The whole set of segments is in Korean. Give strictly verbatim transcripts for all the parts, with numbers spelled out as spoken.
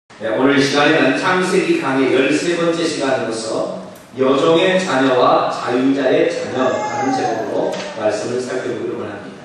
네, 오늘 시간에는 창세기 강의 열세 번째 시간으로서 여종의 자녀와 자유자의 자녀라는 제목으로 말씀을 살펴보기를 원합니다.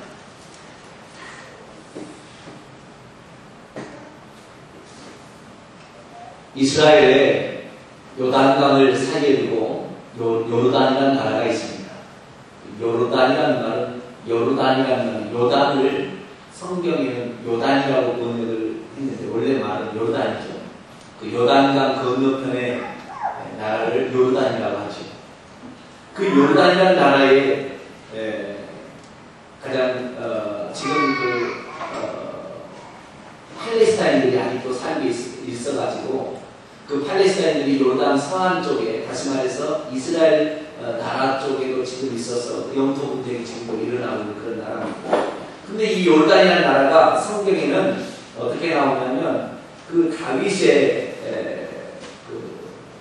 이스라엘에 요단강을 사이에 두고 요, 요르단이라는 나라가 있습니다. 요르단이라는 말은 요르단이라는 말은 요단을 성경에는 요단이라고 번역을 했는데 원래 말은 요르단이죠. 그 요단강 건너편의 나라를 요르단이라고 하죠. 그 요르단이라는 나라에 에, 가장 어, 지금 그 어, 팔레스타인들이 아직도 살고 있, 있어가지고 그 팔레스타인들이 요르단 서안 쪽에, 다시 말해서 이스라엘 어, 나라 쪽에도 지금 있어서 영토 분쟁이 지금도 일어나고 있는 그런 나라입니다. 근데 이 요르단이라는 나라가 성경에는 어떻게 나오냐면 그 다윗의 에, 그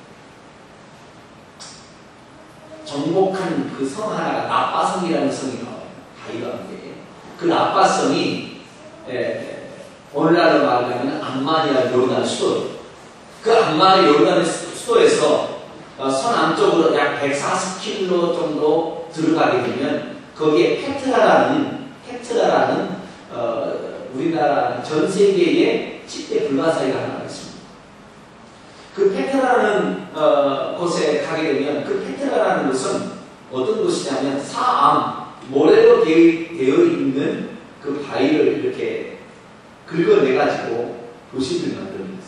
정복한 그 성 하나가 나빠성이라는 성이 나와요. 다윗왕국에. 그 나빠성이 에, 오늘날로 말하면 암만이라는 요르단 수도예요. 그 암만의 요르단 수도에서 어, 서남쪽으로 약 백사십 킬로미터 정도 들어가게 되면 거기에 페트라라는 페트라라는 어, 우리나라 전 세계의 십 대 불가사의가 하나 있습니다. 그 페트라라는 어, 곳에 가게 되면 그 페트라라는 곳은 어떤 곳이냐면 사암 모래로 되어, 되어 있는 그 바위를 이렇게 긁어내가지고 도시를 만듭니다.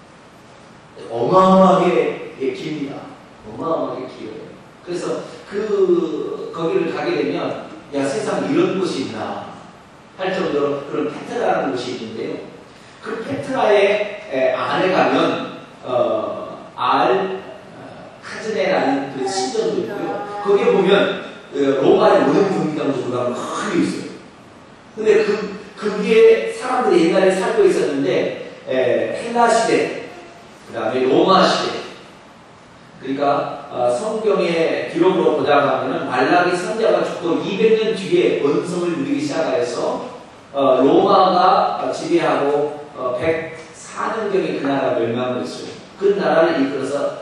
어마어마하게 깁니다. 어마어마하게 길어요. 그래서 그 거기를 가게 되면 야 세상 이런 곳이 있나 할 정도로 그런 페트라라는 곳이 있는데요. 그 페트라의 에, 안에 가면 어, 알 카즈네라는 그 신전도 있고요. 거기에 보면 어, 로마의 원형 경기장도 크게 있어요. 근데 그 거기에 사람들이 옛날에 살고 있었는데 에, 헬라 시대, 그 다음에 로마 시대, 그러니까 어, 성경의 기록으로 보자면 말라기 선지자가 죽고 이백 년 뒤에 원성을 누리기 시작하여서 어, 로마가 지배하고 어, 백사 년경에 그 나라가 멸망을 했어요. 그 나라를 이끌어서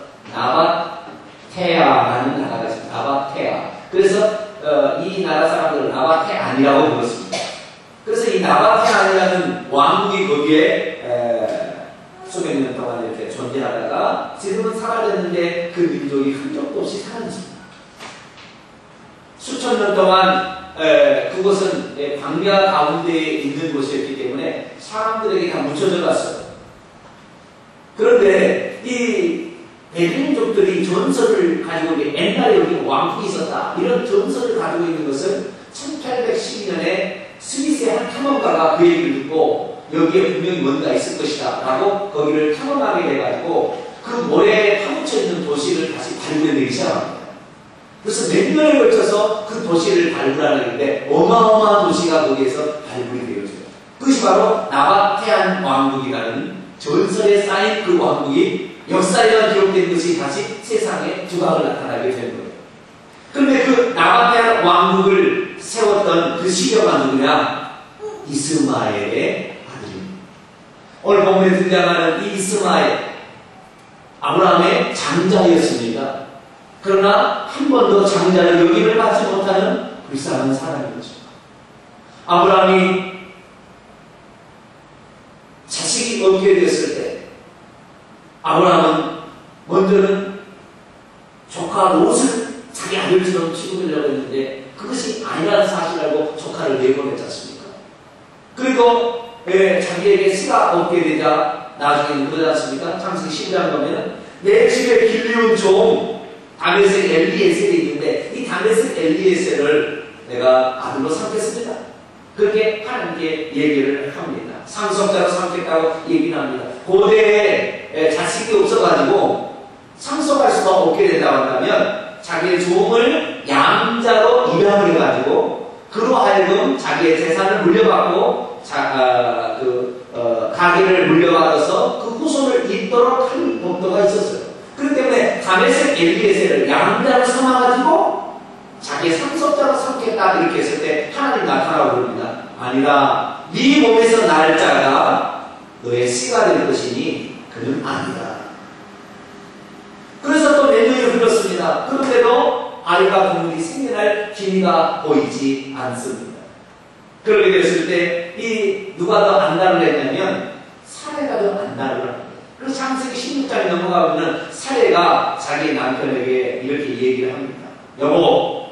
나바테아라는 나라가 있습니다. 나바테아. 그래서 어, 이 나라 사람들을 나바테안이라고 불렀습니다. 그래서 이 나바테안이라는 왕국이 거기에 에, 수백 년 동안 이렇게 존재하다가 지금은 사라졌는데 그 민족이 흔적도 없이 사라졌습니다. 수천 년 동안 에, 그곳은 에, 광야 가운데에 있는 곳이었기 때문에 사람들에게 다 묻혀져 갔어요. 그런데 이 베두인족들이 전설을 가지고 옛날에 여기 왕국이 있었다 이런 전설을 가지고 있는 것은 천팔백십이 년에 스위스의 한 탐험가가 그 얘기를 듣고 여기에 분명히 뭔가 있을 것이다 라고 거기를 탐험하게 돼가지고 그 모래에 파묻혀 있는 도시를 다시 발굴해내기 시작합니다. 그래서 몇 년에 걸쳐서 그 도시를 발굴하는데 어마어마한 도시가 거기에서 발굴이 되어져요. 그것이 바로 나바테안 왕국이라는 전설에 쌓인 그 왕국이 역사에만 기록된 것이 다시 세상에 두각을 나타나게 된 거예요. 그런데 그 나바테안 왕국을 세웠던 그 시녀가 누구냐? 이스마엘의 아들입니다. 오늘 본문에 등장하는 이 이스마엘, 아브라함의 장자였습니다. 그러나 한 번도 장자의 여김을 받지 못하는 불쌍한 사람이었죠. 아브라함이 자식이 없게 됐을 때 아브라함은 먼저는 조카 롯을 자기 아들처럼 취급하려고 했는데 그것이 아니라는 사실을 알고 조카를 내보냈지 않습니까? 그리고 예, 자기에게 씨가 없게 되자 나중에는 그러지 않습니까? 창세기 십 장 보면 내 집에 길리온 종 다메섹 엘리에셀이 있는데 이 다메섹 엘리에셀을 내가 아들로 삼겠습니다. 그렇게 하나님께 얘기를 합니다. 상속자로 삼겠다고 얘기를 합니다. 고대에 자식이 없어가지고 상속할 수가 없게 된다고 한다면 자기의 종을 양자로 입양을 해가지고 그로 하여금 자기의 재산을 물려받고 자, 아, 그, 어, 가게를 물려받아서 그 후손을 잇도록 한 법도가 있었어요. 그렇기 때문에 다메섹 엘리에셀을 양자로 삼아가지고 자기의 상속자로 삼겠다 이렇게 했을 때 하나님 나타나고 그럽니다. 아니라 네 몸에서 날 자가 너의 씨가 될 것이니 그는 아이가 동물이 생겨날 기미가 보이지 않습니다. 그렇게 됐을 때 이 누가 더 안달을 했냐면 사례가 더 안달을 합니다. 그래서 창세기 십육 장에 넘어가면 사례가 자기 남편에게 이렇게 얘기를 합니다. 여보,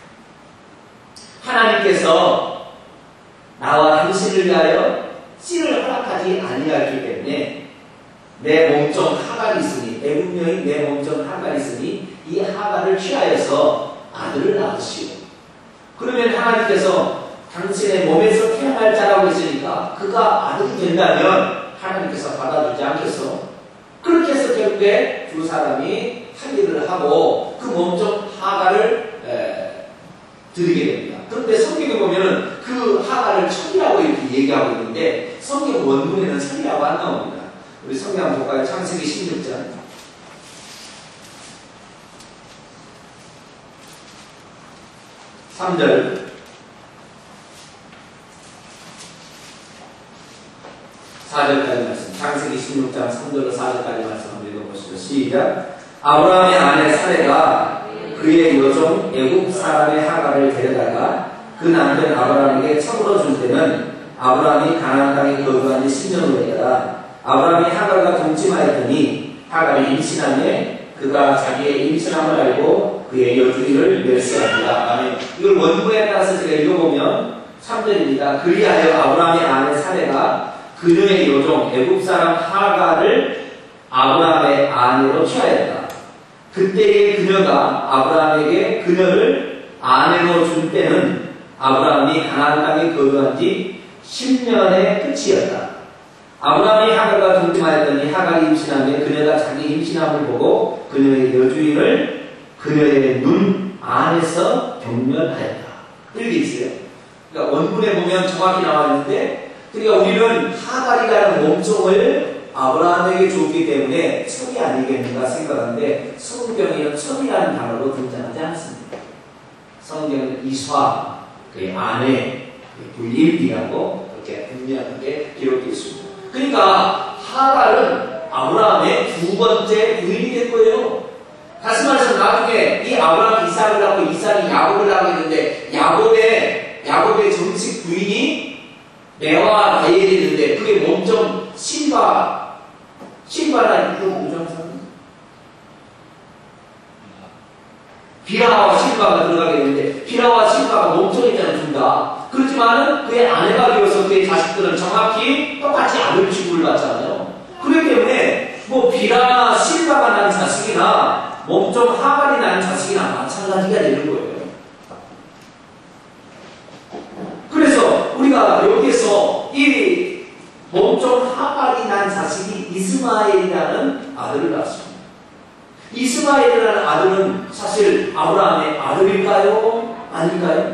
하나님께서 나와 당신을 위하여 씨를 허락하지 아니하기 때문에 내 몸종 하갈이 있으니, 애굽 여인 내 몸종 하갈이 있으니 이 하갈을 취하여서 아들을 낳으시오. 그러면 하나님께서 당신의 몸에서 태어날 자라고 했으니까 그가 아들이 된다면 하나님께서 받아주지 않겠어? 그렇게 해서 결국에 두 사람이 합의를 하고 그 몸종 하갈을 에, 드리게 됩니다. 그런데 성경에 보면은 그 하갈을 천이라고 이렇게 얘기하고 있는데 성경 원문에는 천이라고 안 나옵니다. 우리 성경 한번 볼까요? 창세기 십육 장 삼 절 사 절까지 말씀. 창세기 십육 장 삼 절로 사 절까지 말씀 한번 읽어보시죠. 시작. 아브라함의 아내 사레가 그의 여종 애굽 사람의 하갈을 데려다가 그 남편 아브라함에게 처물어 줄 때는 아브라함이 가나안 땅에 거주한 지 십 년 후에라. 아브라함이 하갈과 동침하였더니 하갈이 임신하며 그가 자기의 임신함을 알고 그의 여주인을 멸시합니다. 아멘. 이걸 원문에 따라서 제가 읽어보면 삼 절입니다. 그리하여 아브라함의 아내 사레가 그녀의 여종 애굽 사람 하갈을 아브라함의 아내로 취하였다. 그때의 그녀가 아브라함에게 그녀를 아내로 준 때는 아브라함이 가나안 땅에 거주한 지 십 년의 끝이었다. 아브라함이 하갈과 동침하였더니 하갈이 임신하며 그녀가 자기 임신함을 보고 그녀의 여주인을 그녀의 눈 안에서 경멸하였다. 이렇게 있어요. 그러니까 원문에 보면 정확히 나와 있는데, 그러니까 우리는 하갈이라는 몸종을 아브라함에게 줬기 때문에 천이 아니겠는가 생각하는데 성경에는 천이라는 단어로 등장하지 않습니다. 성경은 이스화, 그의 아내, 불림이라고 그렇게 분명하게 기록되어 있습니다. 그러니까 하갈은 아브라함의 두 번째 부인이 될 거예요. 다시 말해서 나중에 이 아브라함이 이삭을 낳고 이삭이 야곱을 낳게 했는데 야곱의 야곱의 정식 부인이 레아와 라헬이 있는데 그게 몸종 실바 실바라는 이거 뭐죠? 비라와 실바가 들어가게 되는데 비라와 실바가 몸종이잖아요, 둘 다. 그렇지만은 그의 아내가 되어서 그의 자식들은 정확히 똑같이 아들 취급을 받잖아요. 그렇기 때문에 뭐 비라나 실바가 난 자식이나 몸종 하갈이 난 자식이나 마찬가지가 되는 거예요. 그래서 우리가 여기에서 이 몸종 하갈이 난 자식이 이스마엘이라는 아들을 낳았습니다. 이스마엘이라는 아들은 사실 아브라함의 아들일까요? 아닐까요?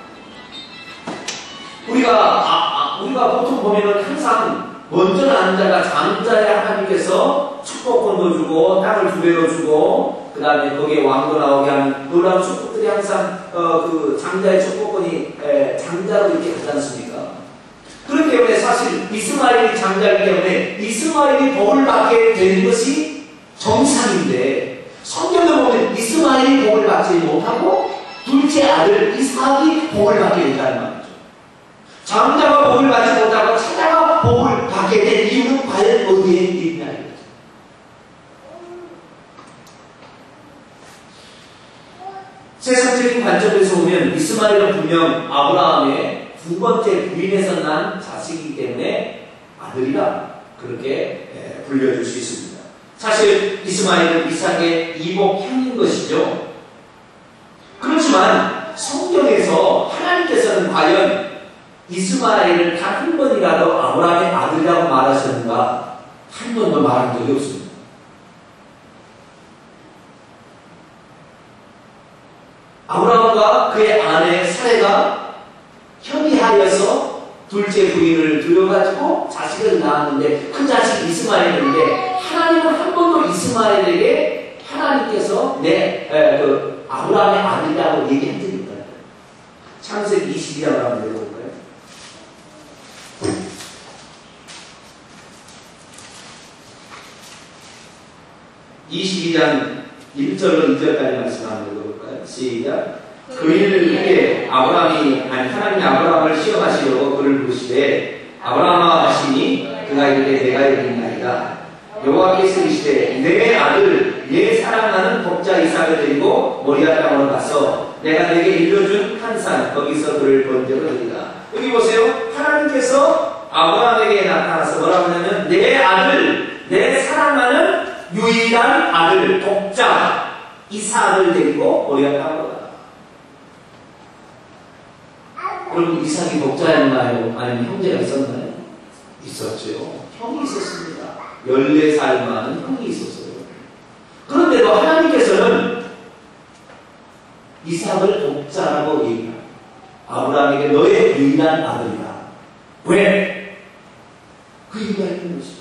우리가 아, 아, 우리가 보통 보면은 항상 먼저 낳은 자가 장자의 하나님께서 축복권도 주고 땅을 두 배로 주고 그 다음에 거기에 왕도 나오게 하는 놀라운 축복들이 항상 어, 그 장자의 축복권이 에, 장자로 이렇게 하지 않습니까? 그렇기 때문에 사실 이스마엘이 장자이기 때문에 이스마엘이 복을 받게 되는 것이 정상인데 성경을 보면 이스마엘이 복을 받지 못하고 둘째 아들 이삭이 복을 받게 된다는 말이죠. 장자가 복을 받지 못하고 차자가 복을 받게 된 이유는 과연 어디에 있냐 이거죠. 세상적인 관점에서 보면 이스마엘은 분명 아브라함의 두 번째 부인에서 난 자식이기 때문에 아들이라 그렇게 불려줄 수 있습니다. 사실 이스마엘은 이삭의 이복형인 것이죠. 그렇지만 성경에서 하나님께서는 과연 이스마엘을 단 한 번이라도 아브라함의 아들이라고 말하셨는가? 한 번도 말한 적이 없습니다. 아브라함과 그의 아내 사레가 협의하여서 둘째 부인을 들여가지고 자식을 낳았는데 그 자식이 이스마엘인데 하나님은 한 번도 이스마엘에게 하나님께서 내 에, 그 아브라함의 아들이라고 얘기한 적이 없다. 창세기 이십이 장을 한번 읽어볼까요? 이십이 장 일 절로 이 절까지 말씀 한번 읽어볼까요? 시작. 그 일을 위해 아브라함이 아니 하나님이 아브라함을 시험하시려고 그를 부르시되 아브라함아 하시니 그가 이르되 내가 이르나이다. 여호와께서 이르시되 내 아들 내 사랑하는 독자 이삭을 데리고 모리아 땅으로 가서 내가 내게 일러준 한 산 거기서 그를 번제로 드리라. 여기 보세요. 하나님께서 아브라함에게 나타나서 뭐라고 하냐면 내 아들 내 사랑하는 유일한 아들 독자 이삭을 데리고 모리아 땅으로 가라. 여러분 이삭이 독자였나요? 아니면 형제가 있었나요? 있었죠. 형이 있었습니다. 열네 살 많은 형이 있었어요. 그런데도 하나님께서는 이삭을 독자라고 얘기합니다. 아브라함에게 너의 유일한 아들이다. 왜? 그 이유가 있는 것이죠.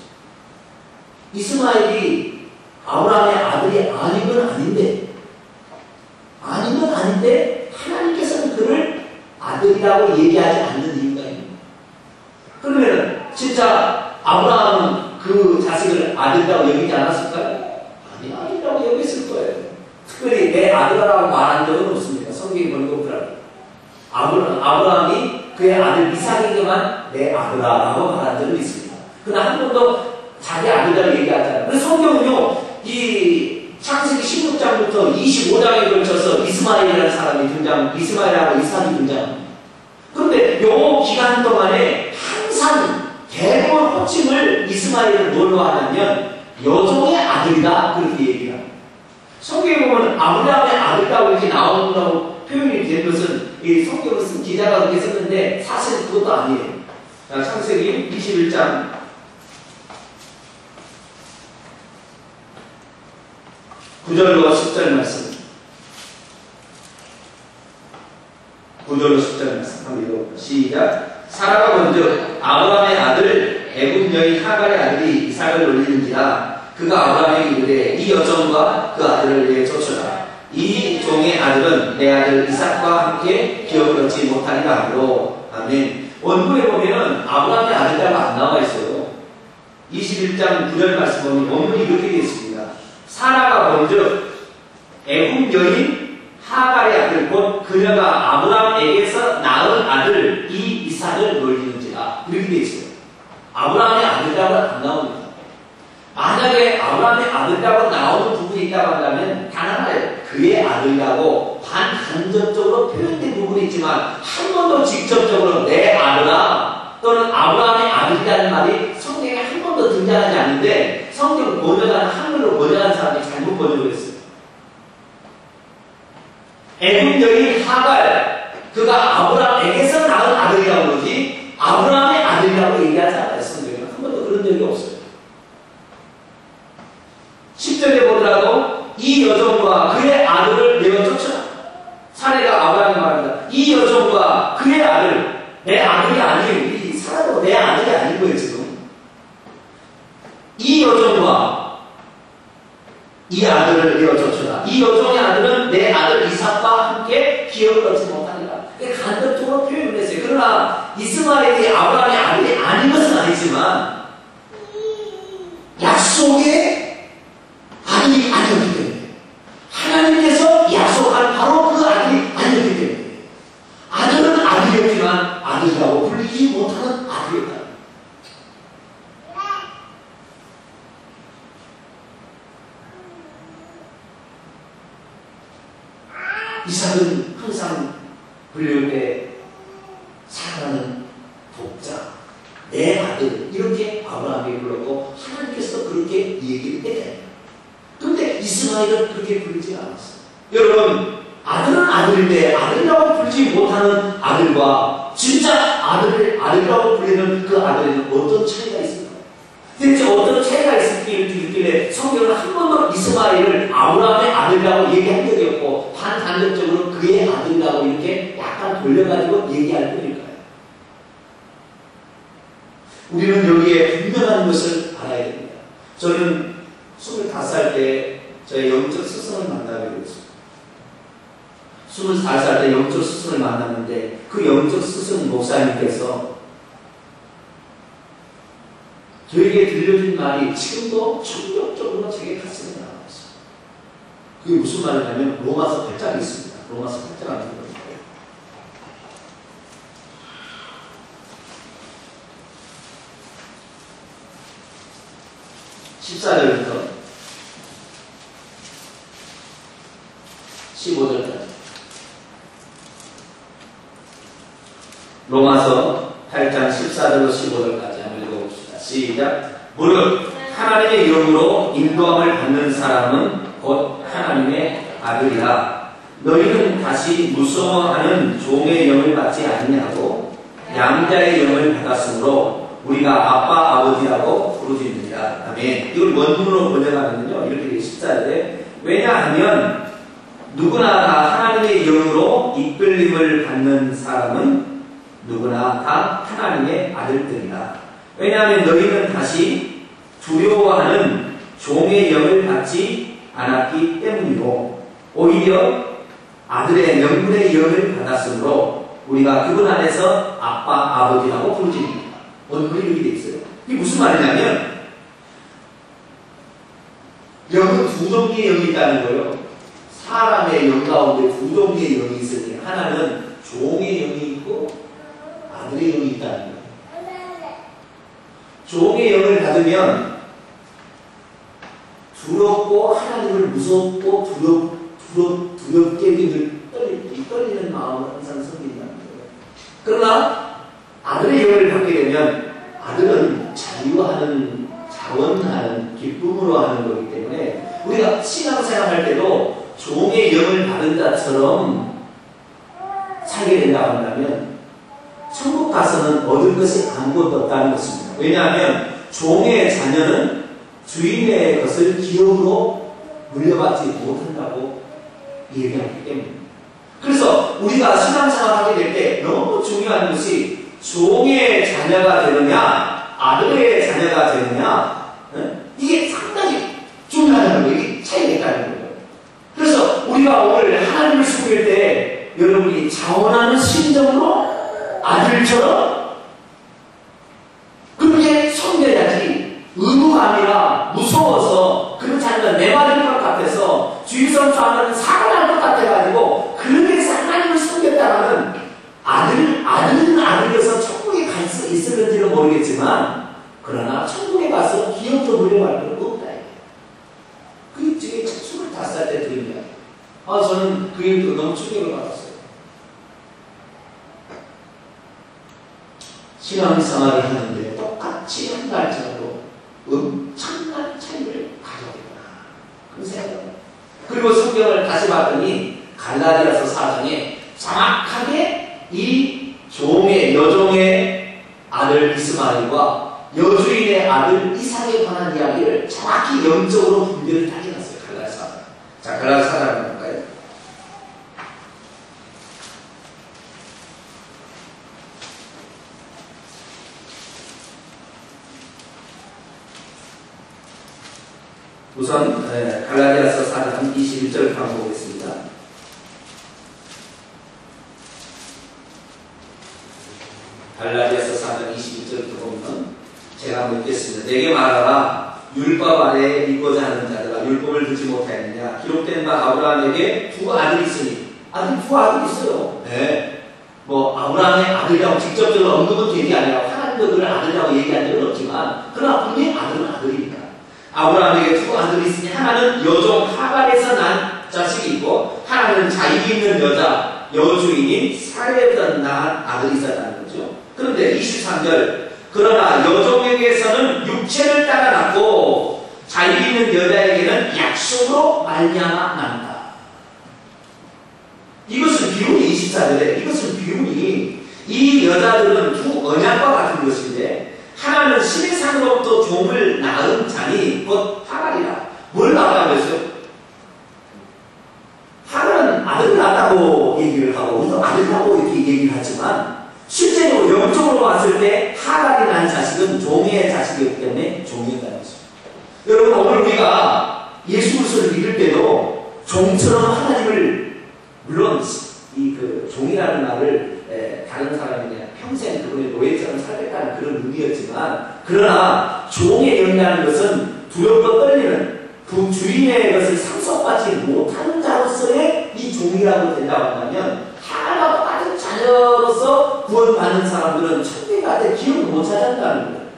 이스마엘이 아브라함의 아들이 아닌 건 아닌데 아닌 건 아닌데 하나님께서는 그를 아들이라고 얘기하지 않는 이유가 있는 거예요. 그러면 진짜 아브라함은 그 자식을 아들이라고 여기지 않았을까요? 아니, 아들이라고 여겼을 거예요. 특별히 내 아들이라고 말한 적은 없습니다. 성경이 보니까 없더라고요. 아브라함, 아브라함이 그의 아들 이삭에게만 내 아들아라고 말한 적은 있습니다. 그러나 한 번도 자기 아들이라고 얘기하잖아요. 그래서 성경은요, 이 창세기 십육 장부터 이십오 장에 걸쳐서 이스마엘이라는 사람이 등장, 이스마엘하고 이삭이 등장합니다. 그런데 요 기간 동안에 항상 대부분 호칭을 이스마엘을 뭘로 하냐면 여종의 아들이다 그렇게 얘기를 합니다. 성경에 보면 아브라함의 아들이라고 이렇게 나오는 표현이 된 것은 이 성경을 쓴 기자가 그렇게 썼는데 사실 그것도 아니에요. 자, 창세기 이십일 장 구 절로 십 절 말씀. 구 절로 십 절 말씀 한번 읽어볼까요? 시작. 사라가 먼저 아브라함의 아들 애굽 여인 하갈의 아들이 이삭을 올리는지라 그가 아브라함에게 이르되 이 여종과 그 아들을 위해 쫓으라. 이 종의 아들은 내 아들 이삭과 함께 기업을 얻지 못하리라 하므로. 아멘. 원문에 보면은 아브라함의 아들이라고 안 나와 있어요. 이십일 장 구 절 말씀 보면 원문이 이렇게 되어 있습니다. 사라가 먼저 애굽 여인 하갈의 아들 곧 그녀가 아브라함에게서 낳은 아들 이 이삭을 놀리는지라 이렇게 되어 있어요. 아브라함의 아들이라고 안 나옵니다. 만약에 아브라함의 아들이라고 나오는 부분이 있다고 한다면 단 하나예요. 그의 아들이라고 반간접적으로 표현된 부분이 있지만 한 번도 직접적으로 내 아들아 또는 아브라함의 아들이라는 말이 성경에 한 번도 등장하지 않는데 성경을 번역하는 한글로 번역하는 사람이 잘못 번역을 했어요. 애굽 여인 하갈 그가 아브라함에게서 낳은 아들이라고 그러지 아브라함의 아들이라고 얘기하지 않아요. 성경에는 한 번도 그런 적이 없어요. 십 절에 보더라도 이 여종과 그의 아들을 내어 쫓으라. 사례가 아브라함이 말합니다. 이 여종과 그의 아들 내 아들이 아니에요. 이 사라도 내 아들이 아닌 거예요 지금. 이 여종과 이 아들을 내어 쫓으라. 이 여종의 아들은 내 아들 이삭과 함께 기업을 얻지 못하니라. 간접적으로 표현을 했어요. 그러나 이스마엘이 아브라함의 아들이 아닌 것은 아니지만 약속의 아들이 아니었기 때문에 하나님께서 약속한 바로 그 아들이 아니었기 때문에 아들은 아들이었지만 아들이라고 불리지 못하는 아들이었다. 이삭은 항상 불릴 때 사랑하는 독자, 내 아들 이렇게 아브라함에게 불렀고 하나님께서 그렇게 얘기를 해요. 그런데 이스마엘은 그렇게 부르지 않았어요. 여러분 아들은 아들인데 아들이라고 부르지 못하는 아들과 진짜 아들을 아들이라고 불리는 그 아들에는 어떤 차이가 있습니까? 대체 어떤 차이가 있었길래 성경은 한 번도 이스마엘을 아브라함의 아들이라고 얘기한 적이 없고 반간접적으로 그의 아들이라고 이렇게 약간 돌려가지고 얘기할 뿐일까요? 우리는 여기에 분명한 것을 알아야 됩니다. 저는 스물다섯 살 때 저의 영적 스승을 만나게 되었습니다. 스물다섯 살 때 영적 스승을 만났는데 그 영적 스승 목사님께서 저에게 들려준 말이 지금도 충격적으로 제게 가슴에 남아있어요. 그게 무슨 말이냐면 로마서 팔 장에 있습니다. 로마서 팔 장 같은 겁니다. 십사 절부터 십오 절까지. 로마서 팔 장 십사 절로 십오 절까지 한번 읽어봅시다. 시작. 무릇 하나님의 이름으로 인도함을 받는 사람은 곧 하나님의 아들이라. 너희는 다시 무서워하는 종의 영을 받지 아니하고 양자의 영을 받았으므로 우리가 아빠 아버지라고 부르짖느니라. 아멘. 이걸 원문으로 번역하면요 이렇게 되어 십사 절에 왜냐하면 누구나 다 하나님의 영으로 이끌림을 받는 사람은 누구나 다 하나님의 아들들이라. 왜냐하면 너희는 다시 두려워하는 종의 영을 받지 않았기 때문이고 오히려 아들의 명분의 영을 받았으므로 우리가 그분 안에서 아빠 아버지라고 부르짖습니다. 원문이 이렇게 되어 있어요. 이게 무슨 말이냐면 영은 두 종류의 영이 있다는 거예요. 사람의 영 가운데 두 종류의 영이 있으니 하나는 종의 영이 있고 아들의 영이 있다는 거예요. 종의 영을 받으면 두렵고 하나님을 무섭고 두렵, 두렵, 두렵게 떨리, 떨리는 마음을 항상 섬긴다는 거예요. 그러나 아들의 영을 받게 되면 아들은 자유하는, 자원하는, 기쁨으로 하는 거기 때문에 우리가 신앙생활 할 때도 종의 영을 받은 자처럼 살게 된다고 한다면 천국 가서는 얻을 것이 아무것도 없다는 것입니다. 왜냐하면 종의 자녀는 주인의 것을 기업으로 물려받지 못한다고 얘기하기 때문입니다. 그래서 우리가 신앙생활 하게 될 때 너무 중요한 것이 종의 자녀가 되느냐 아들의 자녀가 되느냐 이게 상당히 중요하다는 거예요. 이게 차이가 있다는 거예요. 그래서 우리가 오늘 하나님을 섬길 때 여러분이 자원하는 심정으로 아들처럼 그렇게 섬겨야지 의무가 아니라 무서워서 그렇지 않으면 내 말일 것 같아서 주의성수하면 사고 날 것 같아가지고 그렇게 해서 하나님을 섬겼다가는 아들, 아들은 아들이어서 천국에 갈 수 있을지는 모르겠지만 그러나 천국에 가서 기업도 물려갈 건 없다. 그게 제가 스물다섯 살 때 들은 이야기. 아, 저는 그 얘기도 너무 충격을 받았어요. 신앙생활을 하는데 똑같이 한 달짜리로 엄청난 차이를 가져오구나. 그 생각을. 그리고 성경을 다시 봤더니 갈라디아서 사 장에 정확하게 이 종의, 여종의 아들 이스마엘과 여주인의 아들 이삭에 관한 이야기를 정확히 영적으로 분별을 다 해놨어요. 갈라디아서 사 장. 자, 갈라디아서 사 장을 볼까요? 우선 네, 갈라디아서 사 장 이십일 절부터 한번 보겠습니다. 갈라디아서 사 장 이십일 절부터 보면 제가 한번 읽겠습니다. 내게 말하라. 율법 아래에 있고자 하는 자들아 율법을 듣지 못하였느냐. 기록된 바 아브라함에게 두 아들이 있으니 아들 두 아들이 있어요. 네. 뭐 아브라함의 아들이라고 직접적으로 언급은 되는 게 아니라 하나님도 그를 아들이라고 얘기한 적은 없지만 그러나 분명히 아들은 아들이니까 아브라함에게 두 아들이 있으니 하나는 여종 하갈에서 난 자식이 있고 하나는 자유 있는 여자 여주인인 사례에서 난 아들이 있었다는 거죠. 그런데 이십삼 절 그러나 여종에게서는 육체를 따라 낳고 자유 있는 여자에게는 약속으로 말미암아 난다. 이것은 비유니 이십사 절에 이것은 비유니 이 여자들은 두 언약과 같은 것인데 하나는 시내산으로부터 종을 낳은 자니 곧 하갈이라. 뭘 낳았다고 했어요? 하갈은 아들을 낳았다고 얘기를 하고 우리도 아들이라고 이렇게 얘기를 하지만 실제로 영적으로 봤을 때 하갈이 낳은 자식은 종의 자식이기 때문에 종이었다는 것입니다. 여러분 오늘 우리가 예수 그리스도를 믿을 때도 종처럼 하나님을 물론 이 그 종이라는 말을 에, 다른 사람이 그냥 평생 그분의 노예처럼 살겠다는 그런 의미였지만 그러나 종의 영이라는 것은 두렵고 떨리는 그 주인의 것을 상속받지 못하는 자로서의 이 이 종이라고 된다고 한다면 하나님과 똑같은 자녀로서 구원받는 사람들은 천대가 될 기록을 못 찾았다는 거예요.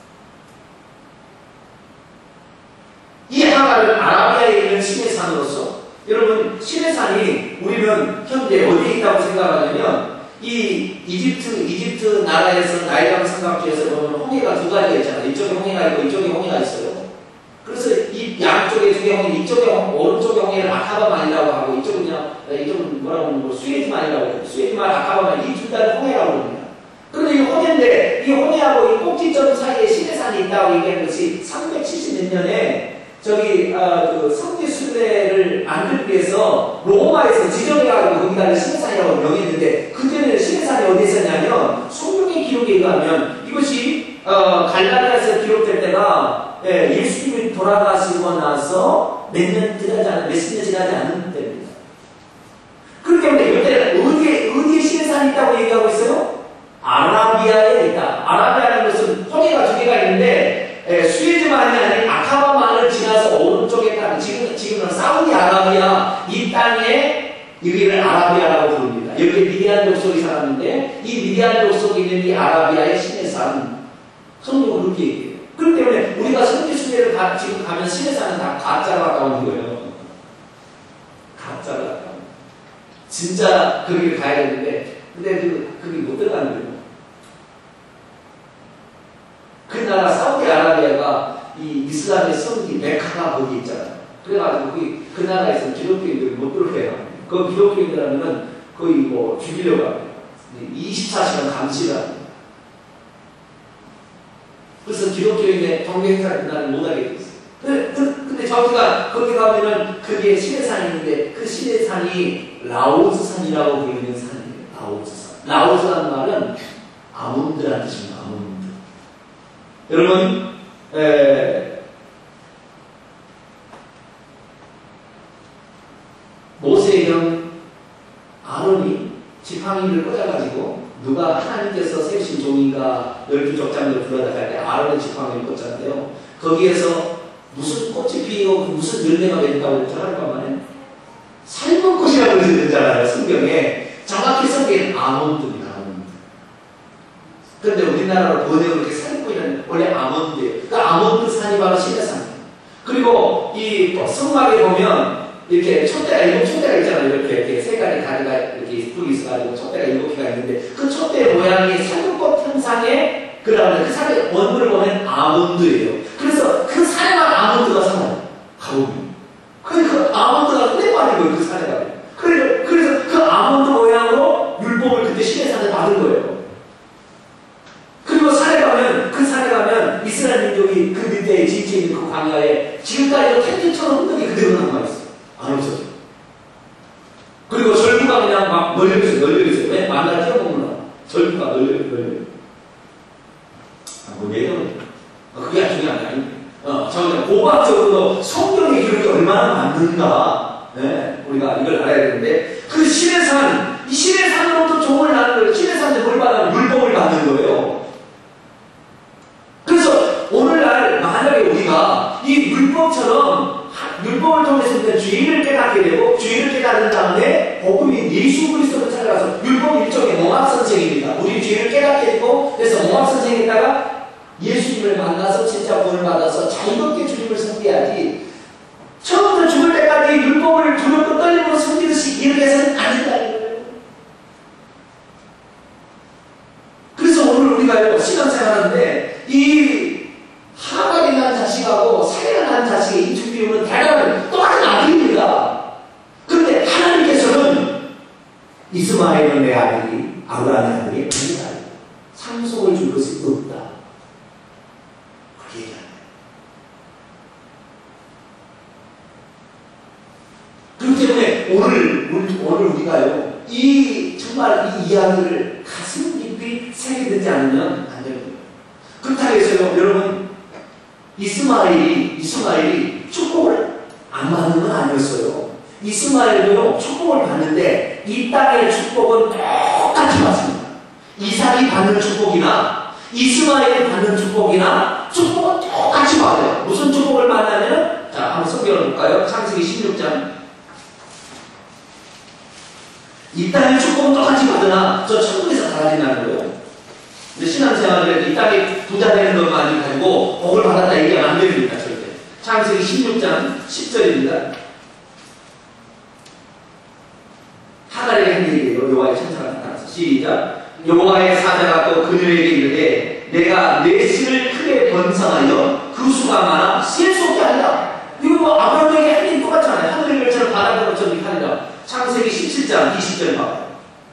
이 하나를 아라비아에 있는 시내산으로서, 여러분 시내산이 우리는 현재 어디에 있다고 생각하냐면 이 이집트 이집트 나라에서 나일강 삼각지에서 보면 홍해가 두 가지가 있잖아요. 이쪽에 홍해가 있고 이쪽에 홍해가 있어요. 그래서 이 양쪽에 두 개 홍해, 이쪽에 오른쪽에 홍해를 아카바만이라고 하고 이쪽은 그냥 이쪽은 뭐라고 하는 거 스웨즈만이라고 해요. 스웨즈만, 아카바만 이 둘 다는 홍해라고 합니다. 그런데 이 홍해인데 이 홍해하고 이 꼭지점 사이에 시내산이 있다고 얘기하는 것이 삼백칠십 몇 년에 저기 어, 그 성지 순례를 만들기 위해서 로마에서 지정해가지고 거기가 시내산이라고 명했는데 그 전에 시내산이 어디 있었냐면 성경의 기록에 의하면 이것이 어, 갈라디아에서 기록될 때가 예, 예수님이 돌아가시고 나서 몇 년 지나지 않은 몇십 년 지나지 않은 때입니다. 그렇기 때문에 이때는 어디에 어디에 시내산이 있다고 얘기하고 있어요? 아라비아에 있다. 아라비아라는 것은 홍해가 두 개가 있는데 예, 수에즈만이 아닌 아카바만을 지나서 오른쪽에 땅, 지금, 지금은 사우디아라비아 이 땅에 여기를 아라비아라고 부릅니다. 여기 미디안 족속이 살았는데 이 미디안 족속이 있는 이 아라비아의 시내산 성경은 그렇게 얘기해요. 그렇기 때문에 우리가 성지 순례를 가, 지금 가면 시내산은 다 가짜로 가까운 거예요. 가짜로 가까운. 진짜 거기를 가야 되는데 근데 그, 거기 못 들어가는 거예요. 그 나라 사우디아라비아가 이 이슬람의 성지 메카가 거기 있잖아요. 그래가지고 거기 그 나라에서 기독교인들이 못 들어가요. 그 기독교인들 하면은 거의 뭐 죽이려고 합니다. 이십사 시간 감시를 합니다. 그래서 기독교인의 경계 행사를 그날을 못하게 됐어요. 근데, 근데 저기가 거기 가면은 그게 시내산이 있는데 그 시내산이 라오스산이라고 부르는 산이에요. 라오스산. 라오스라는 말은 아몬드라는 뜻입니다. 아몬드. 여러분, 에, 모세의 형 아론이 지팡이를 꽂아가지고 누가 하나님께서 세우신 종인가 열두 족장들을 불러다갈 때 아론의 지팡이를 꽂았는데요. 거기에서 무슨 꽃이 피고 무슨 열매가 맺는다고 했죠? 하룻밤만에 삶은 꽃이라고 그러잖아요. 성경에 정확히 성경에는 아몬드입니다. 아몬드. 그런데 우리나라로 번역을 이렇게 살고있는 원래 아몬드예요. 그 아몬드 산이 바로 시내산이에요. 그리고 이 성막에 보면 이렇게 촛대가 일곱 촛대가 있잖아요. 이렇게, 이렇게 세 가지 다리가 이렇게 뿔이 있어가지고 촛대가 일곱 개가 있는데 그 촛대 모양이 살구꽃 형상의 그러면 그 산의 원물을 보면 아몬드예요. 그래서 그 산에만 아몬드가 살아요. 가보면. 그 아몬드가 흔해 빠진 거예요. 그 산에 가면. 그래서, 그래서 그 아몬드 모양으로 율법을 그때 시내산에 받은 거예요. 그리고 산에 가면, 그 산에 가면 이스라엘 민족이 그 밑에 지체 있는 그 광야에 지금까지도 텐트처럼 흔적이 그대로 남아있어요. 안 없어져. 그리고 절구가 그냥 막 널려있어요. 널려있어요. 왜? 만나 뛰어먹는다. 절구가 널려있어요. 널려있어요. 아, 뭐, 예전은. 어, 그게 중요한 게 아닙니다. 어, 저는 고박적으로 성경의 기록이 얼마나 맞는가. 네, 우리가 이걸 알아야 되는데, 그 시내산, 이 시내산으로부터 종을 낳는 거예요. 시내산에 뭘 받아요? 율법을 받는 거예요. 그래서 오늘날 만약에 우리가 이 율법처럼 율법을 통해서 주의를 깨닫게 되고 주의를 깨닫은 다음에 복음인 예수 그리스도를 찾아가서 율법 일종의 농학 선생입니다. 우리 주의를 깨닫게 되고 그래서 농학 선생에다가 예수님을 만나서 진짜 구원을 받아서 자유롭게 주님을 섬겨야지 처음부터 죽을 때까지 율법을 두렵고 떨림으로 섬기듯이 이렇게 해서는 안 된다는 거예요. 그래서 오늘 우리가 신앙생활하는데 이 하갈이 난 자식하고 사례가 난 자식의 이 두 비율은 대단한 똑같은 아들입니다. 그런데 하나님께서는 이스마엘은 내 아들이 아브라함의 아들이 아니다. 상속을 줄 것이 없다. 그렇게 얘기합니다. 그렇기 때문에 오늘, 오늘, 오늘 우리가요, 이, 정말 이 이야기를 가슴 깊이 새겨듣지 않으면 안 됩니다. 그렇다고 해서요, 여러분, 이스마엘이, 이스마엘이 축복을 안 받는 건 아니었어요. 이스마엘도 축복을 받는데 이 땅의 축복은 똑같이 받습니다. 이삭이 받는 축복이나 이스마엘이 받는 축복이나 축복은 똑같이 받아요. 무슨 축복을 받냐면 자, 한번 성경을 볼까요? 창세기 십육 장 이 땅의 축복은 똑같이 받으나 저 천국에서 달라진다는 거예요. 근데 신앙생활을 이 땅에 부자 되는 것만 가지고 복을 받았다 얘기하면 안 됩니다. 절대. 창세기 십육 장 십 절입니다. 하갈에게 한 얘기예요. 여호와의 천사가 나타나서 시작. 여호와의 사자가 또 그녀에게 이르되 내가 내 씨를 크게 번성하여 그 수가 많아 셀 수 없게 하리라. 이거 뭐 아브라함에게 한 얘기 똑같잖아요. 하늘의 별처럼 바다의 것처럼 이렇게 하리라. 창세기 십칠 장 이십 절 봐요.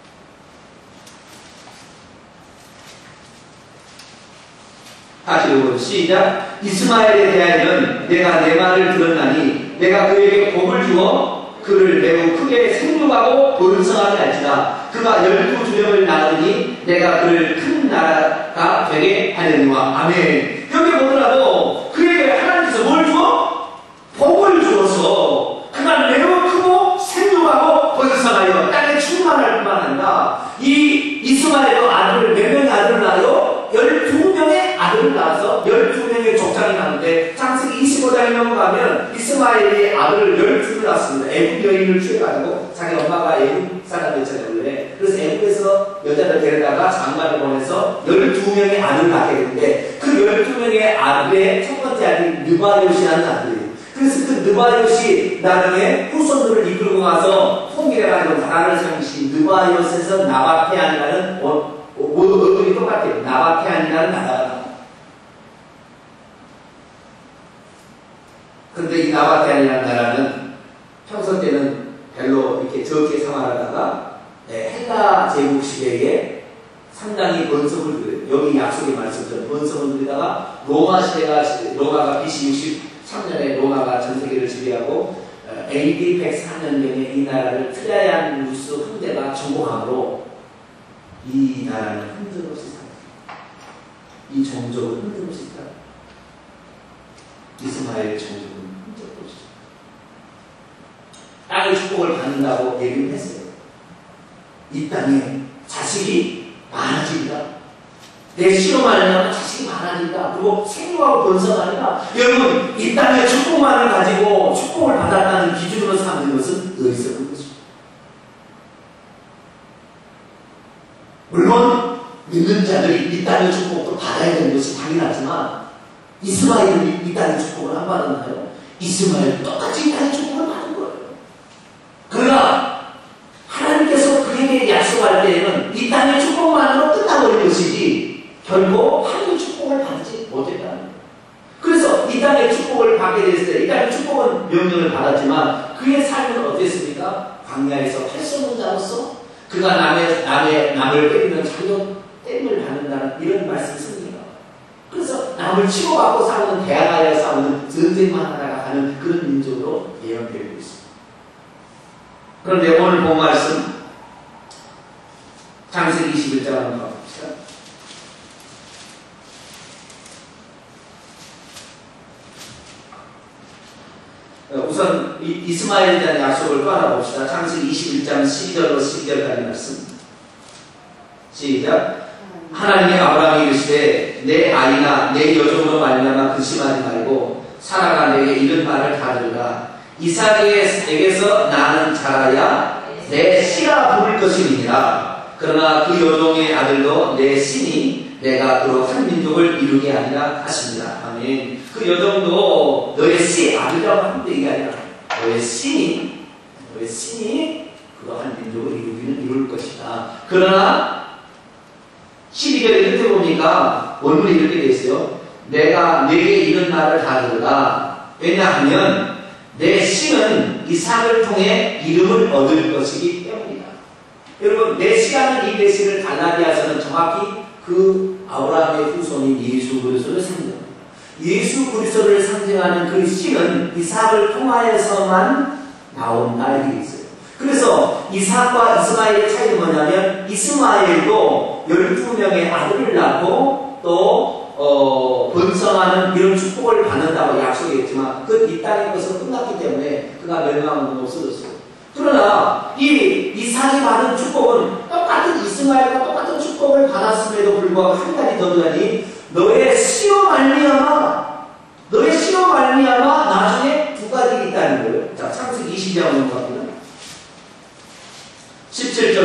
다시 읽어보세요. 시작. 이스마엘에 대하여는 내가 내 말을 들었나니 내가 그에게 복을 주어 그를 매우 크게 생육하고 번성하게 할지라. 그가 열두 주령을 낳으니 내가 그를 큰 나라가 되게 하려니와. 아멘. 여기 보더라도 그에게 하나님께서 뭘 주어? 복을 주어서 그가 매우 크고 생육하고 번성하여 땅에 충만할 뿐만 아니라 이 이스마엘도 아들을 몇 명의 아들을 낳아요? 열두 명의 아들을 낳아서 열두 명의 족장이 나는데 창세기 이십오 장에 넘어가면 이스마엘이 아들을 열두 명을 낳았습니다. 애굽 여인을 취해가지고 자기 엄마가 애굽 사람이었잖아요 원래. 그래서 애굽에서 여자를 데려다가 장가를 보내서 열두 명의 아들을 낳게 되는데 그 열두 명의 아들의 첫 번째 아들이 느바요시라는 아들이에요. 그래서 그 느바요시 나중에 후손들을 이끌고 가서 통일해가지고 나라를 세우신 느바요스에서 나바테안이라는 모두 얼굴이 똑같아요. 나바테안이라는 나라가. 그런데 이 나바테안이라는 나라는 평소 때는 별로 이렇게 적게 생활하다가 네, 헬라 제국 시대에 상당히 번성을 들여요. 여기 약속의 말씀처럼 번성을 들이다가 로마 시대가 로마가 비씨 육십삼 년에 로마가 전 세계를 지배하고 에이디 백사 년경에 이 나라를 트라이아누스 황제가 정복함으로 이 나라는 흔들없이 살았다. 이 종족은 흔들없이 살았다. 이스마엘 종족은 흔들없이 살았다. 땅의 축복을 받는다고 얘기를 했어요. 이 땅에 자식이 많아진다. 내 씨로 말하면 자식이 많아진다. 그리고 생육하고 번성하니까 여러분 이 땅의 축복만을 가지고 축복을 받았다는 기준으로 삼는 것은 어리석은 것입니다. 물론 믿는 자들이 이 땅의 축복도 받아야 되는 것이 당연하지만 이스마엘은 이 땅의 축복을 안 받았나요? 이스마엘은 똑같이 이 땅의 축복을 받은 거예요. 그러나 하나님께서 그에게 약속할 때에는 이 땅의 축복만으로 끝나버린 것이지 결국 하나님의 축복을 받지 못했다는 거예요. 그래서 이 땅의 축복을 받게 됐을 때 이 땅의 축복은 명령을 받았지만 그의 삶은 어땠습니까? 광야에서 팔소문 자로서 그가 남의, 남의, 남을 때리면 자기도 때림을 받는다는 이런 말씀이 씁니다. 그래서 남을 치고받고 싸우는 대항하여 싸우는 전쟁만 하다가 가는 그런 민족으로 예언되고 있습니다. 그런데 오늘 본 말씀 창세기 이십일 장 한번 가봅시다. 우선 이스마엘에 대한 약속을 또 알아봅시다. 창세기 이십일 장 십이 절로 십이 절까지 말씀. 시작. 하나님이 아브라함에게 이르시되 내 아이나 내 여종으로 말미암아 근심하지 말고 사라가 내게 이른 말을 다 들으라. 이삭에게서 나는 자라야 내 씨라 부를 것이니라. 그러나 그 여종의 아들도 내 씨니 내가 그로 한 민족을 이루게 하리라 하십니다. 아멘. 그 여종도 너의 씨 아들이라고 하는데 이게 아니라 너의 씨니 너의 씨니 그로 한 민족을 이루기는 이룰 것이다. 그러나 십이 절에 끝에 보니까 원문이 이렇게 되어 있어요. 내가 내게 이런 말을 다 들으라. 왜냐하면 내 씨는 이삭을 통해 이름을 얻을 것이기 때문이다. 여러분 내 씨라는 이 내씨를 갈라디아서는 정확히 그 아브라함의 후손인 예수 그리스도를 상징합니다. 예수 그리스도를 상징하는 그 씨는 이삭을 통하여서만 나온다 이렇게 있어요. 그래서 이삭과 이스마엘의 차이는 뭐냐면 이스마엘도 열두 명의 아들을 낳고 또 어, 번성하는 이런 축복을 받는다고 약속했지만 그 이 땅의 것은 끝났기 때문에 그가 멸망은 없어졌어요. 그러나 이 이삭이 받은 축복은 똑같은 이스마엘과 똑같은 축복을 받았음에도 불구하고 한 가지 더 더하니 너의 씨로 말미암아 너의 씨로 말미암아 나중에 두 가지 있다는 거예요. 자, 창세기 이십 장 넘어갑니다. 십칠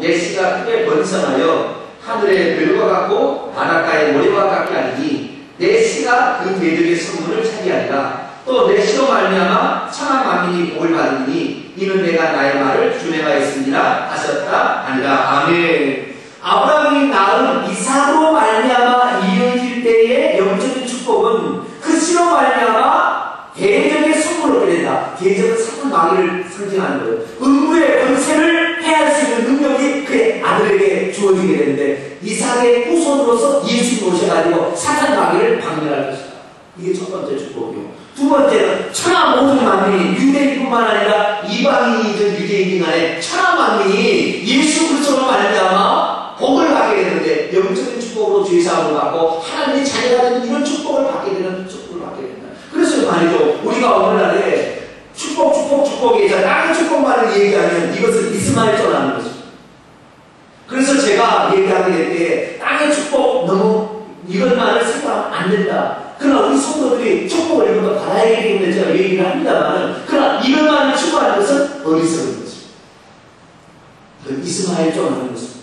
내 씨가 크게 번성하여 하늘의 별과 같고 바닷가의 모래와 같게 하리니 내 씨가 그 대적의 성문을 차지하리라. 또 내 씨로 말미암아 천하 만민이 복을 받으니 이는 내가 나의 말을 준행하였습니다 하셨다 하니라. 아멘. 아브라함이 낳은 이삭으로 말미암아 이어질 때의 영적인 축복은 그 씨로 말미암아 대적의 성문을 얻게 된다. 대적은 사탄 마귀를 상징하는 거예요. 음부의 권세를 해할 수 있는 능력이 그의 아들에게 주어지게 되는데 이삭의 후손으로서 예수를 모셔가지고 사탄 마귀를 박멸할 것이다. 이게 첫 번째 축복이요. 두 번째는 천하 모든 만민이 유대인뿐만 아니라 이방인이든 유대인이 간에 천하 만민이 예수 그리스도로 말미암아 복을 받게 되는데 영적인 축복으로 죄 사함을 받고 하나님의 자녀가 되는 이런 축복을 받게 되는 축복을 받게 된다. 그래서 말이죠. 우리가 오늘날에 축복 축복 축복에 대해서 땅의 축복만을 얘기하면 이것은 이스마엘조라는 것입니다. 그래서 제가 얘기하게 될 때 땅의 축복 너무 이것만을 생각하면 안 된다. 그러나 우리 성도들이 축복을 이런 거 받아야 되기 때문에 제가 얘기를 합니다만 그러나 이것만을 추구하는 것은 어리석은 것입니다. 그건 이스마엘조라는 것입니다.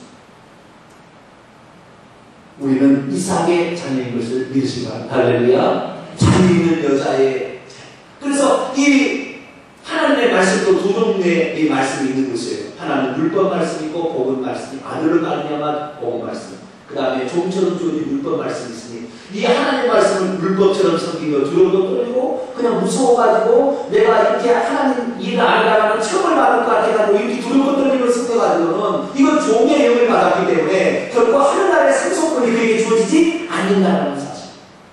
우리는 이삭의 자녀인 것을 믿으시기 바랍니다. 할렐루야. 자녀 있는 여자의 그래서 이 하나님의 말씀도 두 종류의 이 말씀이 있는 것이에요. 하나는 율법 말씀이 있고 복음 말씀이 아들을 말미암아 복음 말씀. 그 다음에 좀처럼 주어진 율법 말씀이 있으니 이 하나님의 말씀을 율법처럼 섬기며 두려움도 떨리고 그냥 무서워가지고 내가 이렇게 하나님 일을 안 하면 처벌을 받을 것 같아가지고 이렇게 두려움도 떨리고 섬겨가지고는 이건 종의 영을 받았기 때문에 결코 하늘나라의 상속권이 그에게 주어지지 않는다는 사실.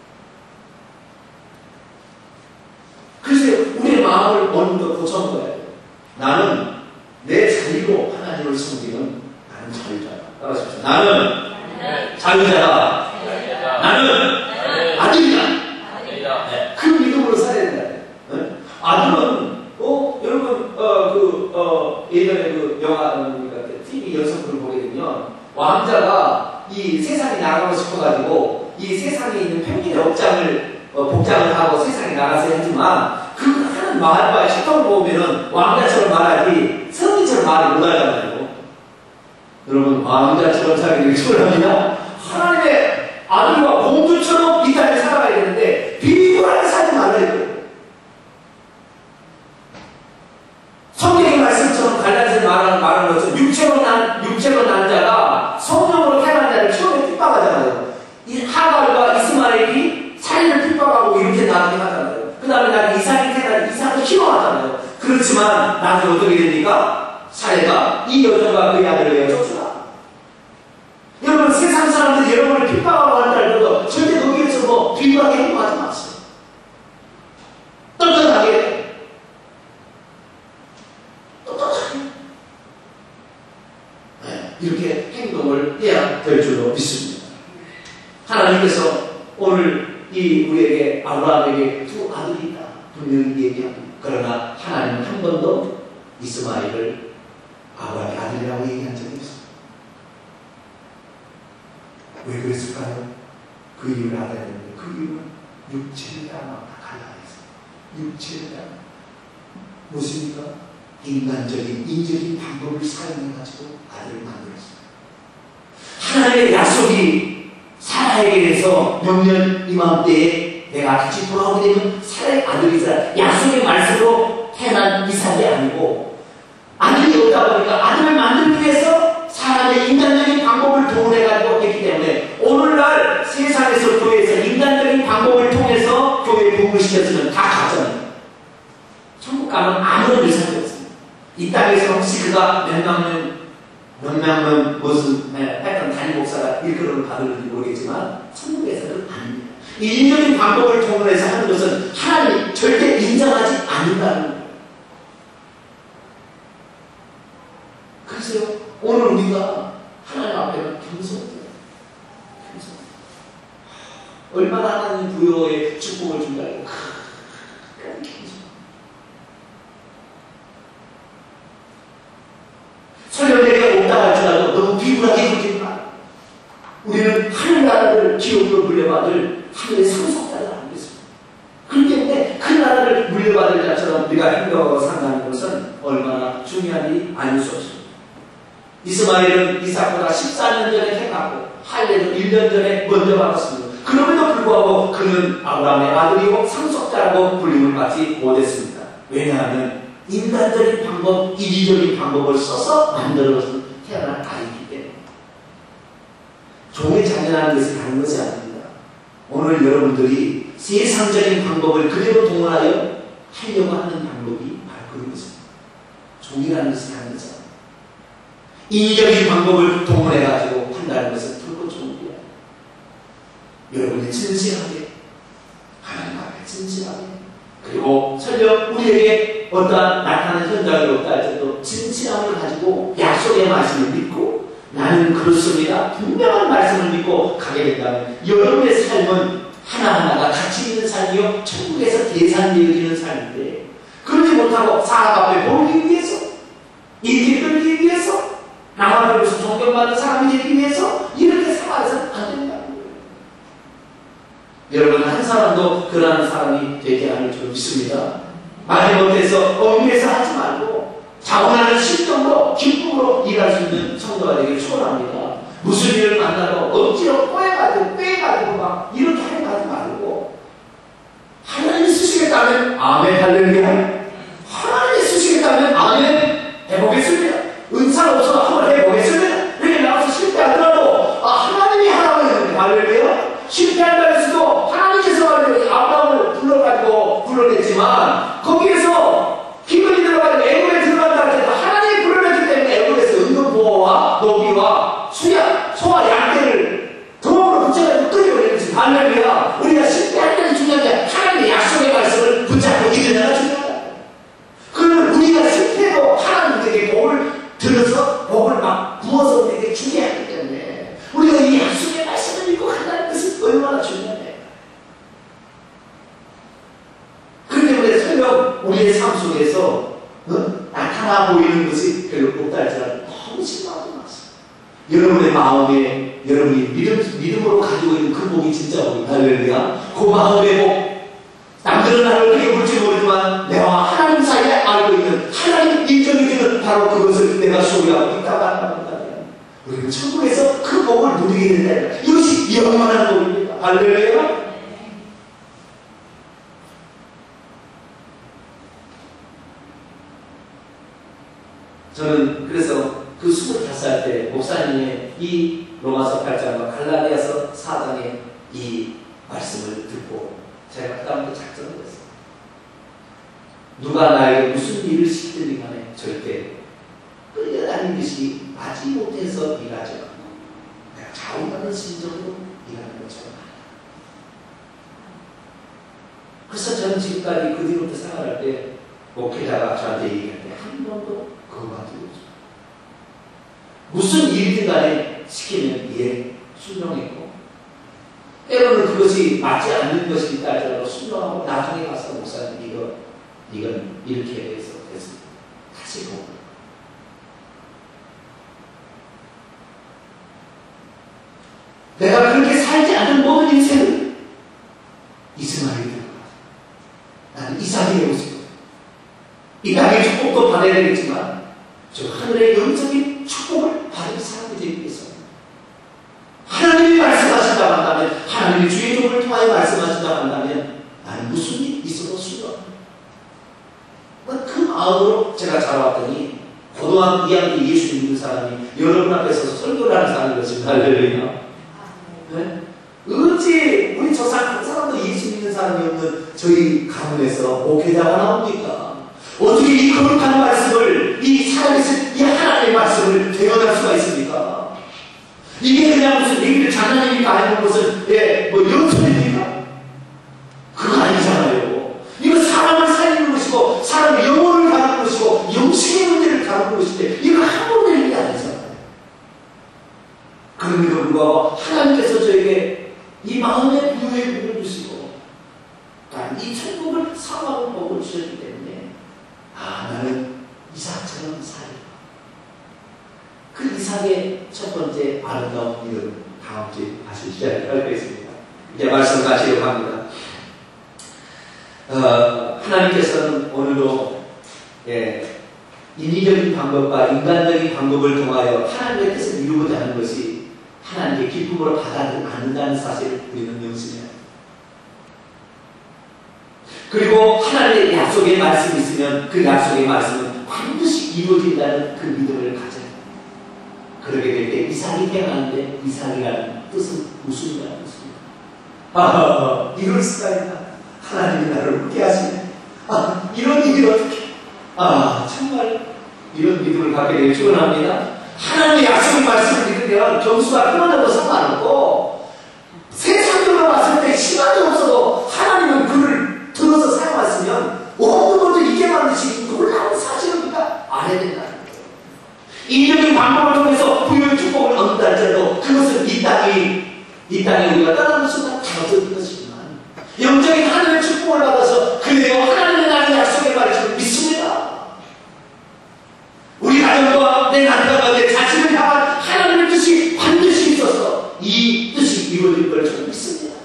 그래서 우리의 마음을 어느 정도 고쳐먹어야 돼요. 나는 내 자유로 하나님을 섬기는 나는 자유자다. 따라하십시오. 나는 자유자다. 나는 아들이다. 네. 그 믿음으로 살아야 된다. 네? 아들은 어 여러분 어그 어 예전에 그 영화 뭡니까 티비 연속극을 보게 되면 왕자가 이 세상에 나가고 싶어가지고 이 세상에 있는 평균의 업장을 어, 복장을 하고 세상에 나가서 했지만 그 하는 말과 식당을 보면은 왕자처럼 말하지 성인처럼 말을 못하잖아요. 여러분 왕자처럼 살기 축원합니다. 하나님의 아들과 공주처럼 이 땅에 살아가야 되는데 비굴하게 살지 말아야 돼요. 성경의 말씀처럼 갈라디아서 말하는, 말하는 것처럼 육체로 난, 육체로 난 자가 성령으로 태어난 자를 처음에 핍박하잖아요. 이 하갈과 이스마엘이 사리를 핍박하고 이렇게 나중에 하잖아요. 그 다음에 나중에 이삭이 태어난 이삭을 희롱하잖아요. 그렇지만 나중에 어떻게 됩니까? 사례가 이 여자가 그의 아들을 내어 쫓으라. 여러분 세상 사람들이 여러분을 핍박하고 한다 할때도 절대 거기에서 뭐 비굴하게 행동하지 마세요. 떳떳하게 떳떳하게 네, 이렇게 행동을 해야 될 줄로 믿습니다. 하나님께서 오늘 이 우리에게 아브라함에게 두 아들이 있다 분명히 얘기합니다. 그러나 하나님은 한 번도 이스마엘을 아브라함의 아들이라고 얘기한 적이 없습니다. 왜 그랬을까요? 그 이유를 알아야 되는데 그 이유는 육체를 따라 갈라야 했어요. 육체를 따라 무엇입니까? 인간적인 인적인 방법을 사용해가지고 아들을 만들었어요. 하나님의 약속이 사라에게 대해서 명년 이맘때에 내가 다시 돌아오게 되면 사라의 아들이 있어야 약속의 말씀으로 태어난 이삭이 아니고 아들이 없다 보니까 아들을 만들기 위해서 사람의 인간적인 방법을 동원해가지고 했기 때문에 오늘날 세상에서 교회에서 인간적인 방법을 통해서 교회에 부흥을 시켰으면 다 가짜입니다. 천국 가면 아무런 의사가 없습니다. 이 땅에서 혹시 그가 몇만 명, 몇만 명 무슨 하여튼 단임 목사가 일컬음을 받을지 모르겠지만 천국에서는 아닙니다. 이 인적인 방법을 통해서 하는 것은 하나님 절대 인정하지 않는다는 거예요. 그래서요. 오늘 우리가 하나님 앞에는 겸손해요. 겸손. 얼마나 하나님 부여의 축복을 준다. 설령 내가 없다 할지라도 너무 비굴하게 그러지 마. 우리는 하늘나라를 기업으로 물려받을 하늘의 상속자를 알고 있습니다. 그렇기 때문에 그 나라를 물려받을 자처럼 우리가 행동하고 살아가는 것은 얼마나 중요한 일이 아닐 수 없습니다. 이스마엘은 이삭보다 십사 년 전에 택하고 할례도 일 년 전에 먼저 받았습니다. 그럼에도 불구하고 그는 아브라함의 아들이고 상속자라고 불림을 받지 못했습니다. 왜냐하면 인간적인 방법, 이기적인 방법을 써서 만들어서 태어난 아이기 때문에. 종의 자녀라는 것이 다른 것이 아닙니다. 오늘 여러분들이 세상적인 방법을 그대로 동원하여 하려고 하는 방법이 바로 그런 것입니다. 종이라는 것이 다른 것이 아닙니다. 인위적인 방법을 동원해가지고 한다는 것은 결코 좋은 게 아니에요. 여러분이 진실하게, 하나님 앞에 진실하게, 그리고 설령 우리에게 어떠한 나타나는 현장이 없다 할지라도 진실함을 가지고 약속의 말씀을 믿고 나는 그렇습니다. 분명한 말씀을 믿고 가게 된다면 여러분의 삶은 하나하나가 가치 있는 삶이요 천국에서 계산되어지는 삶인데 그러지 못하고 사람 앞에 보이기 위해서 인기 끌기 위해서 남 앞에서 존경받는 사람이 되기 위해서 이렇게 살아서는 안 된다는 거예요. 여러분 한 사람도 그러한 사람이 되지 않을 줄 믿습니다. 마지못해서 얽매서 하지 말고 자원하는 심정으로 기쁨으로 일할 수 있는 성도가 되길 소원합니다. 무슨 일을 만나도 억지로 꼬여가지고 빼가지고 막 이렇게 하는 거 하지 말고 하나님이 쓰시겠다면 아멘 할렐루야. 하나님이 쓰시겠다면 아멘 해보겠습니다. 은사가 없어도 한번 해보겠습니다. 이렇게 나와서 실패하더라도 아 하나님이 하라고 했는데 할렐루야. 실패한다 했어도 하나님께서 말이죠. 아브라함을 불러가지고 불러냈지만 거기에서 기근이 들어가지고 애굽에 들어간다 할 때도 하나님이 불러냈기 때문에 애굽에서 은근보호와 노비와 수야, 소와 양떼를 도움으로 붙여가지고 끌어올리는 것이 할렐루야. 우리가 실패할 때는 중요한 게 하나님의 약속의 말씀을 붙잡고 이겨내가 중요하다. 그러면 우리가 실패해도 하나님에게 복을 들어서 복을 막 부어서 우리에게 주게 하기 때문에 우리가 이 약속의 말씀을 믿고 간다는 것이 얼마나 중요해. 그렇기 때문에 설령 우리의 삶 속에서 어? 나타나 보이는 것이 별로 없다 할지라도 너무 실망하지 마세요. 여러분의 마음에 여러분이 믿음, 믿음으로 가지고 있는 그 복이 진짜 복이다. 할렐루야. 그 마음의 복 남들은 나를 어떻게 볼지 모르지만 내가 하나님 사이에 알고 있는 하나님 인정이 되는 바로 그것을 내가 소유하고 있다고 한다면 우리는 천국에서 그 복을 누리게 된다. 이것이 영원한 복입니다. 할렐루야. 저는 그래서 그 스물다섯 살 때 목사님의 이 로마서 팔 장과 갈라디아서 사 장의 이 말씀을 듣고 제가 그 다음부터 작정을 했어요. 누가 나에게 무슨 일을 시키든 간에 절대 끌려다니는 것이 마지 못해서 일하지 않고 내가 자원하는 심정으로 일하는 것처럼 한다. 그래서 저는 지금까지 그 뒤부터 생활할 때 목회자가 저한테 얘기할 때 한 번도 그거 가지고 무슨 일이든 간에 시키면 이에 순종했고 때로는 그것이 맞지 않는 것이 있다 하더라도 순종하고 나중에 가서 목사님 이거 이건 이렇게 해서 됐습니다. 다시 보고 내가 그렇게 살지 않는 모든 인생은 이스마엘이 될 것 같아요. 나는 이삭이 되고 싶어요. 이 땅의 축복도 받아야 되겠지만 저 하늘의 영적인 축복을 받은 사람이 되기 위해서 하나님이 말씀하신다고 한다면 하나님이 주의 종을 통하여 말씀하신다고 한다면 나는 무슨 일이 있어도 순종합니다. 그 마음으로 제가 자라왔더니 고등학교 이 학년 예수 믿는 사람이 여러분 앞에 서서 설교를 하는 사람이 것입니다. 할렐루야. 네? 어찌 우리 저 사람 한 사람도 예수 믿는 사람이 없는 저희 가문에서 목회자가 나옵니까? 어떻게 이 거룩한 말씀을 이 살아계신 이 하나님의 말씀을 대언할 수가 있습니까? 이게 그냥 무슨 얘기를 장난입니까? 아니면 무슨 예, 뭐 영천입니까? 그거 아니잖아요. 이거 사람을 살리는 것이고 사람의 영혼을 다루는 것이고 영생의 문제를 다루는 것인데 이거 한 번 될 일이 아니잖아요. 그럼에도 불구하고 하나님께서 저에게 이 마음의 부유의 복을 주시고 난 이 천국을 사모하는 복을 주셨기 때문에 아 나는 이삭처럼 살리라. 그 이삭의 첫 번째 아름다운 이름 다음 주에 다시 시작할 것입니다. 이제 말씀 마치려고 합니다. 어, 하나님께서는 오늘도 예, 인위적인 방법과 인간적인 방법을 통하여 하나님의 뜻을 이루고자 하는 것이 하나님의 기쁨으로 받아들이지 않는다는 사실을 우리는 명심해야 합니다. 그리고 하나님의 약속의 말씀이 있으면 그 약속의 말씀은 반드시 이루어진다는 그 믿음을 가져야 합니다. 그러게 될 때 이삭이 태어나는데 이삭이라는 뜻은 웃음이라는 뜻입니다. 아, 이럴 수가 있나? 하나님이 나를 웃게 하시네. 아, 이런 일이 어떻게? 아, 정말 이런 믿음을 갖게 되길 축원합니다. 하나님의 약속의 말씀을 믿으면 경수가 그만해도 상관없고 세상적으로 봤을 때 시간이 없어도 하나님은 그를 들어서 사용하시면 모든 것을 잊게 만드시는 놀라운 사실을 우리가 알아야 된다는 거예요. 인적인 방법을 통해서 부유의 축복을 얻는다 할지라도 그것은 이 땅이 이 땅에 우리가 떠나는 순간 다 얻을 것이지만 영적인 하나님의 축복을 받아서 그래요 하나님의 나는 약속의 말씀을 믿습니다. 우리 가정과 내 남편과 내 자신을 향한 하나님의 뜻이 반드시 있어서 이 뜻이 이루어질 걸 저는 믿습니다.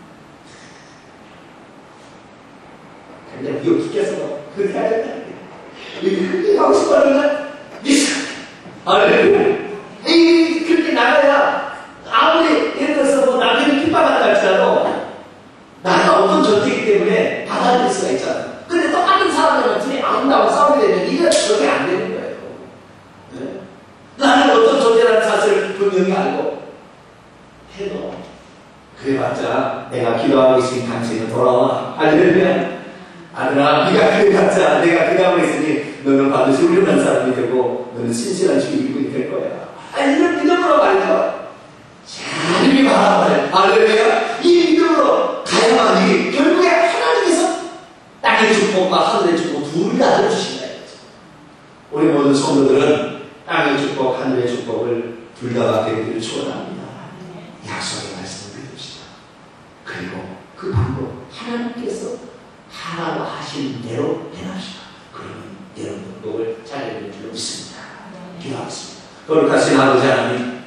근데 미혹시켜서 그렇게 해야 된다는 거예요. 그렇게 하고 싶어하면 믿어. 할렐루야. 이 그렇게 나가야 아무리 예를 들어서 뭐 남편이 핍박한다 할지라도 나가 어떤 존재이기 때문에 받아들일 수가 있잖아요. 근데 똑같은 사람들은 둘이 아름다운 싸우게 되면 이게 저게 안 되는 거예요. 네? 나는 어떤 존재라는 사실을 분명히 알고 해도 그래봤자 내가 기도하고 있으니 당신은 돌아와. 할렐루야. 아들아, 네가 그래봤자 내가 기도하고 있으니 너는 반드시 훌륭한 사람이 되고 너는 신실한 주인공이 될 거야. 아니, 이런 믿음으로 말이죠. 하나님이 바라봐요. 할렐루야. 이 믿음으로 가야만 이게 결국에 하나님께서 땅의 축복과 하늘의 축복 둘 다 들어주신다. 우리 모든 성도들은 땅의 축복, 하늘의 축복을 둘 다 받게 되기를 축원합니다. 약속의 말씀을 믿읍시다. 그리고 그 방법 하나님께서 하라고 하신 대로 행합시다. 그러면 여러분 복을 잘 이룰 줄 믿습니다. 기도하겠습니다. 거룩하신 아버지 하나님,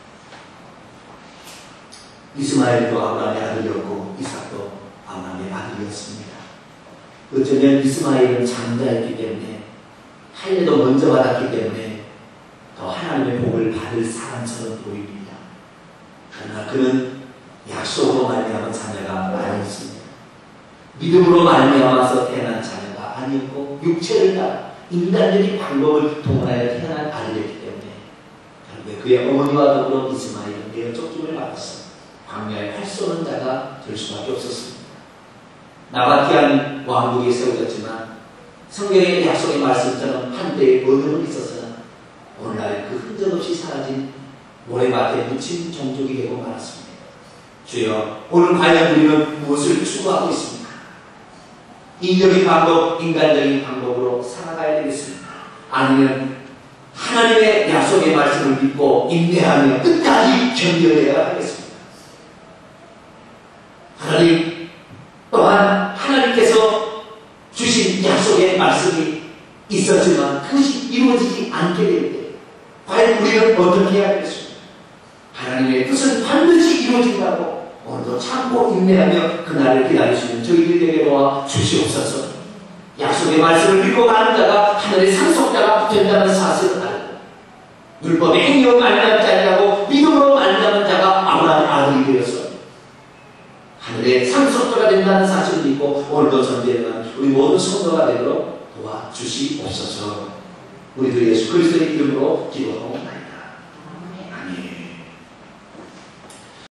이스마엘도 아브라함의 아들이었고 이삭도 아브라함의 아들이었습니다. 어쩌면 이스마엘은 장자였기 때문에 할례도 먼저 받았기 때문에 더 하나님의 복을 받을 사람처럼 보입니다. 그러나 그는 약속으로 말미암은 자녀가 아니었습니다. 믿음으로 말미암아서 태어난 자녀가 아니었고 육체를 따라 인간적인 방법을 동원하여 태어난 아들이었기 때문에 결국에 그의 어머니와 더불어 이스마엘은 내어 쫓김을 받았습니다. 광야에 활 쏘는 자가 될 수밖에 없었습니다. 나바티안 왕국에 세워졌지만 성경의 약속의 말씀처럼 한때의 번영은 있었으나 오늘날 그 흔적 없이 사라진 모래밭에 묻힌 종족이 되고 말았습니다. 주여, 오늘 과연 우리는 무엇을 추구하고 있습니까? 인적인 방법, 인간적인 방법으로 살아가야 되겠습니다. 아니면 하나님의 약속의 말씀을 믿고 인내하며 끝까지 견뎌내야 하겠습니다. 하나님 또한 하나님께서 주신 약속의 말씀이 있었지만 그것이 이루어지지 않게 될 때 과연 우리는 어떻게 해야 되겠습니까? 하나님의 뜻은 반드시 이루어진다고 오늘도 참고 인내하며 그날을 기다리시는 저희들에게 도와 주시옵소서. 약속의 말씀을 믿고 가는 자가 하늘의 상속자가 된다는 사실을 알고 율법의 행위로 말미암지 아니하고 믿음으로 말미암은 자가 아브라함의 아들이 되어서 하늘의 상속자가 된다는 사실을 믿고 오늘도 전쟁하는 우리 모든 성도가 되도록 도와주시옵소서. 우리들 예수 그리스도의 이름으로 기도하고